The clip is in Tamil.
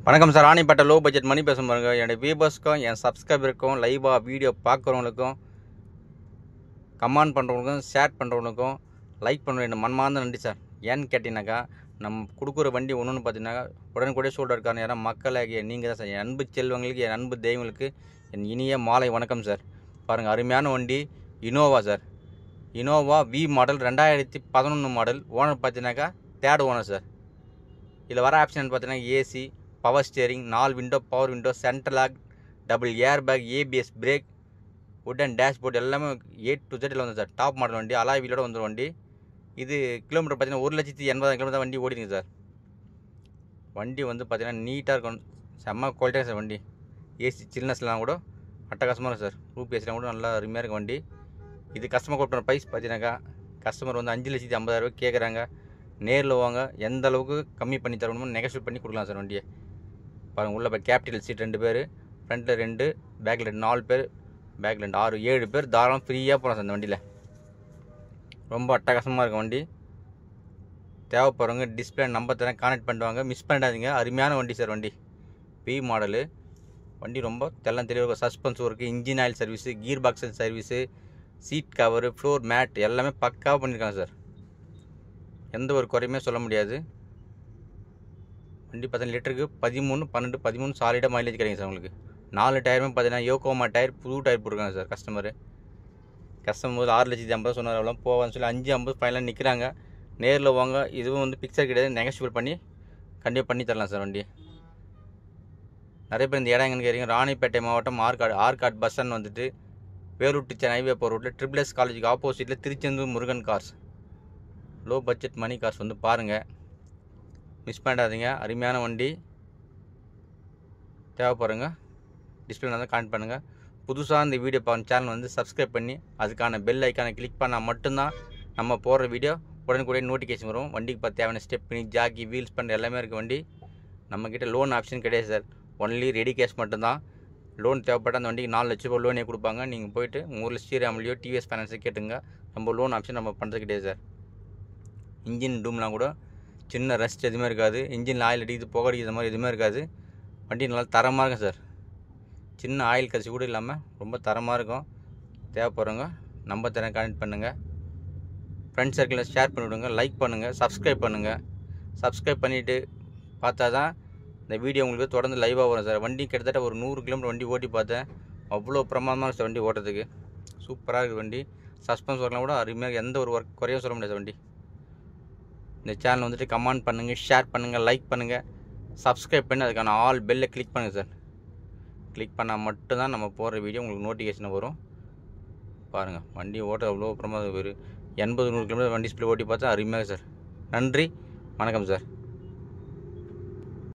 வணக்கம் sir. Ranipet low budget money பேச பாருங்க. என்னுடைய வியூவர்ஸ்க்கும் என் சப்ஸ்கிரைபருக்கும் லைவாக வீடியோ பார்க்குறவங்களுக்கும் கமெண்ட் பண்ணுறவங்களுக்கும் ஷேர் பண்ணுறவங்களுக்கும் லைக் பண்ணுற என்ன மனமார்ந்த நன்றி சார். ஏன்னு கேட்டிங்கனாக்கா நம்ம கொடுக்குற வண்டி ஒன்றுன்னு பார்த்தீங்கன்னா உடனுக்குடைய சூழல் இருக்காங்க. ஏன்னா மக்களாகிய நீங்கள் தான் சார். என் அன்பு செல்வங்களுக்கு என் அன்பு தெய்வங்களுக்கு என் இனிய மாலை வணக்கம் சார். பாருங்கள், அருமையான வண்டி Innova sir. Innova V model 2011 model. Owner பார்த்தீங்கன்னாக்கா தேர்ட் ஓனர் சார். இதில் வர ஆப்ஷன் பார்த்தீங்கன்னா AC, power steering, 4 window, power window, central lock, double air bag, ABS brake, wooden dashboard எல்லாமே A to Z வந்து சார். டாப் மாடல் வண்டி, அலாய் வீலோட வந்துடும் வண்டி. இது கிலோமீட்டர் பார்த்தீங்கன்னா 1,80,000 கிலோமீட்டர் வண்டி ஓடிங்க சார். வண்டி வந்து பார்த்தீங்கன்னா நீட்டாக இருக்கும், செம்ம குவாலிட்டியாக சார் வண்டி. ஏசி சில்னஸ்லாம் கூட அட்டகாசமாக இருக்கும் சார். ரூப் ஏசிலாம் கூட நல்லா அருமையாக இருக்கும் வண்டி. இது கஸ்டமர் கொடுக்குற ப்ரைஸ் பார்த்தீங்கன்னாக்கா கஸ்டமர் வந்து 5,50,000 கேட்குறாங்க. நேரில் வாங்க, எந்த அளவுக்கு கம்மி பண்ணி தரணுமோ நெகோஷியேட் பண்ணி கொடுக்கலாம் சார் வண்டியை. பாருங்கள், உள்ள கேபிட்டல் சீட் 2 பேர், ஃப்ரண்ட்டில் 2, பேக்கில் 4 பேர், பேக்கில் 6, 7 பேர் தாராளம் ஃப்ரீயாக போகலாம் சார் இந்த வண்டியில். ரொம்ப அட்டகாசமாக இருக்கும் வண்டி. தேவைப்படுறவங்க டிஸ்பிளே நம்பர் தரேன், கான்டெக்ட் பண்ணுவாங்க, மிஸ் பண்ணிடாதீங்க. அருமையான வண்டி சார் வண்டி. பி மாடலு வண்டி ரொம்ப தெல்லம் தெளிவாக suspense work, engine oil service, gear box service, seat cover, floor mat எல்லாமே பக்காவாக பண்ணியிருக்காங்க சார். எந்த ஒரு குறையுமே சொல்ல முடியாது. வண்டி பார்த்தீங்கன்னா லிட்டருக்கு 13, 12, 13 சாலிடாக மைலேஜ் கிடைக்கும் சார் உங்களுக்கு. 4 டயருமே பார்த்தீங்கன்னா யோகோமா டயர், புது டயர் போட்டிருக்காங்க சார். கஸ்டமர் 6,50,000 சொன்னார், அவ்வளோ போவான்னு சொல்லி 5,50 ஃபைனலாக நிற்கிறாங்க. நேரில் வாங்க. இதுவும் வந்து பிக்சர் கிடையாது, நெகோஷியபிள் பண்ணி கண்டிப்பாக பண்ணி தரலாம் சார் வண்டி. நிறைய பேர் இந்த இடம் எங்கன்னு கேட்குறீங்க. ராணிப்பேட்டை மாவட்டம் ஆர்காட் பஸ் ஸ்டாண்ட் வந்துட்டு வேலூர் டு சென்னை ஹைவே போகிற ரோட்டில் SSS காலேஜுக்கு ஆப்போசிட்டில் Tiruchendur Murugan cars, low budget money cars வந்து பாருங்கள், மிஸ் பண்ணிடாதீங்க. அருமையான வண்டி. தேவைப்படுறங்க டிஸ்பிளே வந்து கான்டெக்ட் பண்ணுங்கள். புதுசாக இந்த வீடியோ சேனல் வந்து சப்ஸ்கிரைப் பண்ணி அதுக்கான பெல் ஐக்கானை கிளிக் பண்ணால் மட்டும்தான் நம்ம போடுற வீடியோ உடனுக்குடைய நோட்டிஃபிகேஷன் வரும். வண்டிக்கு பார்த்து தேவையான ஸ்டெப்னி, ஜாக்கி, வீல்ஸ் பண்ண எல்லாமே இருக்குது வண்டி. நம்மக்கிட்ட லோன் ஆப்ஷன் கிடையாது சார். ஒன்லி ரெடி கேஷ் மட்டும்தான். லோன் தேவைப்பட்ட அந்த வண்டிக்கு 4 லட்ச ரூபா லோனே கொடுப்பாங்க. நீங்கள் போய்ட்டு உங்கள் ஊரில் ஸ்ரீராம்லையோ டிவிஎஸ் ஃபைனான்ஸை கேட்டுங்க. நம்ம லோன் ஆப்ஷன் நம்ம பண்ணுறது கிடையாது சார். இன்ஜின் டூம்லாம் கூட சின்ன ரஸ்ட் எதுவுமே இருக்காது. இன்ஜினில் ஆயில் அடிக்குது, புகை அடிக்கிற மாதிரி எதுவுமே இருக்காது. வண்டி நல்லா தரமாக இருக்கும் சார். சின்ன ஆயில் கட்சி கூட இல்லாமல் ரொம்ப தரமாக இருக்கும். தேவைப்படுறவங்க நம்பர் தரேன், கான்டெக்ட் பண்ணுங்கள். ஃப்ரெண்ட்ஸ் சர்க்கிளில் ஷேர் பண்ணிவிடுங்க, லைக் பண்ணுங்கள், சப்ஸ்கிரைப் பண்ணுங்கள். சப்ஸ்கிரைப் பண்ணிவிட்டு பார்த்தா தான் இந்த வீடியோ உங்களுக்கு தொடர்ந்து லைவாக வரும் சார். வண்டி கிட்டத்தட்ட ஒரு 100 கிலோமீட்டர் வண்டி ஓட்டி பார்த்தேன். அவ்வளோ பிரமாதமாக சார் வண்டி ஓட்டுறதுக்கு. சூப்பராக இருக்குது வண்டி. சஸ்பென்ஸ் ஒர்க்லாம் கூட அருமையாக, எந்த ஒரு ஒர்க் குறையும் சொல்ல முடியாது வண்டி. இந்த சேனல் வந்துட்டு கமெண்ட் பண்ணுங்கள், ஷேர் பண்ணுங்கள், லைக் பண்ணுங்கள், சப்ஸ்கிரைப் பண்ணி அதுக்கான ஆல் பெல்லை கிளிக் பண்ணுங்கள் சார். கிளிக் பண்ணால் மட்டும்தான் நம்ம போடுற வீடியோ உங்களுக்கு நோட்டிஃபிகேஷன் வரும். பாருங்கள், வண்டி ஓட்ட அவ்வளோ அப்புறமா ஒரு 80-100 கிலோமீட்டர் வண்டி ஸ்பீட் ஓட்டி பார்த்தா அருமையாக சார். நன்றி, வணக்கம் சார்.